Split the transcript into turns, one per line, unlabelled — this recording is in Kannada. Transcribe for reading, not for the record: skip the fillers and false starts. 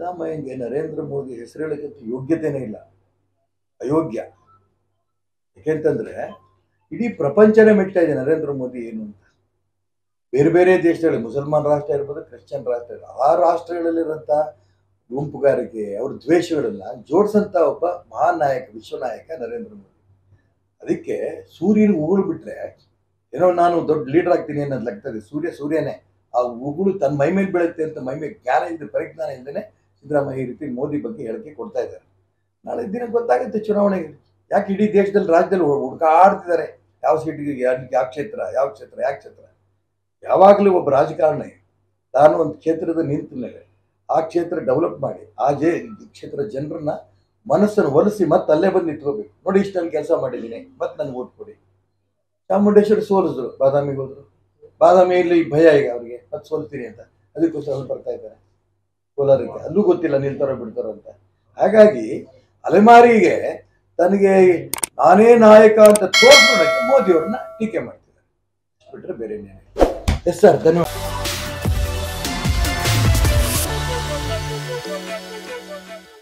ಸಿದ್ದರಾಮಯ್ಯಗೆ ನರೇಂದ್ರ ಮೋದಿ ಹೆಸರು ಹೇಳೋಕ್ಕಂತ ಯೋಗ್ಯತೆನೇ ಇಲ್ಲ, ಅಯೋಗ್ಯ. ಯಾಕೆಂತಂದ್ರೆ ಇಡೀ ಪ್ರಪಂಚನೇ ಮೆಟ್ತಾ ಇದೆ ನರೇಂದ್ರ ಮೋದಿ ಏನು ಅಂತ. ಬೇರೆ ಬೇರೆ ದೇಶಗಳಲ್ಲಿ ಮುಸಲ್ಮಾನ್ ರಾಷ್ಟ್ರ ಇರ್ಬೋದು, ಕ್ರಿಶ್ಚಿಯನ್ ರಾಷ್ಟ್ರ ಇರ್ಬೋದು, ಆ ರಾಷ್ಟ್ರಗಳಲ್ಲಿರುವಂಥ ಗುಂಪುಗಾರಿಕೆ, ಅವ್ರ ದ್ವೇಷಗಳನ್ನ ಜೋಡಿಸಂತ ಒಬ್ಬ ಮಹಾನ್ ನಾಯಕ, ವಿಶ್ವನಾಯಕ ನರೇಂದ್ರ ಮೋದಿ. ಅದಕ್ಕೆ ಸೂರ್ಯನ ಉಗುಳು ಬಿಟ್ರೆ ಏನೋ ನಾನು ದೊಡ್ಡ ಲೀಡರ್ ಆಗ್ತೀನಿ ಅನ್ನೋದು ಲೆಕ್ಕದಲ್ಲಿ ಸೂರ್ಯನೇ ಆ ಉಗುಳು ತನ್ನ ಮೈ ಮೇಲೆ ಬೀಳುತ್ತೆ ಅಂತ ಮೈ ಮೇಲೆ ಜ್ಞಾನ ಇದ್ದ ಪರಿಜ್ಞಾನ ಇಲ್ಲದೇ ಸಿದ್ದರಾಮಯ್ಯ ಈ ರೀತಿ ಮೋದಿ ಬಗ್ಗೆ ಹೇಳಿಕೆ ಕೊಡ್ತಾ ಇದ್ದಾರೆ. ನಾಳೆ ದಿನ ಗೊತ್ತಾಗುತ್ತೆ ಚುನಾವಣೆಗೆ ಯಾಕೆ ಇಡೀ ದೇಶದಲ್ಲಿ ರಾಜ್ಯದಲ್ಲಿ ಹುಡುಕಾಡ್ತಿದ್ದಾರೆ ಯಾವ ಸೀಟಿಗೆ, ಯಾವ ಕ್ಷೇತ್ರ, ಯಾವಾಗಲೂ ಒಬ್ಬ ರಾಜಕಾರಣಿ ತಾನು ಒಂದು ಕ್ಷೇತ್ರದ ನಿಂತ ಮೇಲೆ ಆ ಕ್ಷೇತ್ರ ಡೆವಲಪ್ ಮಾಡಿ ಆ ಕ್ಷೇತ್ರದ ಜನರನ್ನ ಮನಸ್ಸನ್ನು ಒಲಿಸಿ ಮತ್ತೆ ಅಲ್ಲೇ ಬಂದು ನಿಂತ್ಕೋಬೇಕು. ನೋಡಿ ಇಷ್ಟಲ್ಲಿ ಕೆಲಸ ಮಾಡಿದ್ದೀನಿ, ಮತ್ತೆ ನನಗೆ ಓಟ್ ಕೊಡಿ. ಚಾಮುಂಡೇಶ್ವರಿ ಸೋಲಿಸಿದ್ರು, ಬಾದಾಮಿಗೆ ಹೋದ್ರು. ಬಾದಾಮಿಯಲ್ಲಿ ಭಯ ಈಗ ಅವ್ರಿಗೆ ಮತ್ತೆ ಸೋಲ್ತೀನಿ ಅಂತ, ಅದಕ್ಕೋಸ್ಕರ ಬರ್ತಾ ಇದ್ದಾರೆ ಕೋಲಾರಕ್ಕೆ. ಅಲ್ಲೂ ಗೊತ್ತಿಲ್ಲ ನಿಲ್ತಾರೋ ಬಿಡ್ತಾರೋ ಅಂತ. ಹಾಗಾಗಿ ಅಲೆಮಾರಿಗೆ ತನಗೆ ನಾನೇ ನಾಯಕ ಅಂತ ತೋರಿಸೋದಕ್ಕೆ ಮೋದಿಯವ್ರನ್ನ ಟೀಕೆ ಮಾಡ್ತಿದ್ದಾರೆ, ಬಿಟ್ಟರೆ ಬೇರೆ ಏನೇನು. ಎಸ್ ಸರ್, ಧನ್ಯವಾದ.